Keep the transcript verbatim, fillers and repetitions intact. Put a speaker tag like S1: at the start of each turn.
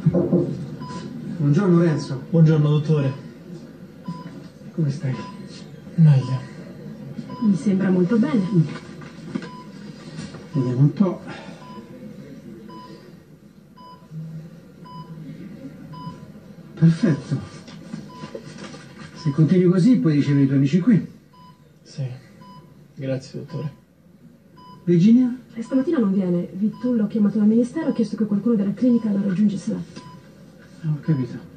S1: Buongiorno Renzo.
S2: Buongiorno dottore.
S1: Come stai?
S2: Meglio.
S3: Mi sembra molto bene.
S1: Vediamo un po'. Perfetto. Se continui così puoi ricevere i tuoi amici qui.
S2: Sì. Grazie dottore.
S1: Virginia?
S3: E stamattina non viene. Vitullo ha chiamato dal ministero e ha chiesto che qualcuno della clinica la raggiungesse là.
S1: Ah, ho capito.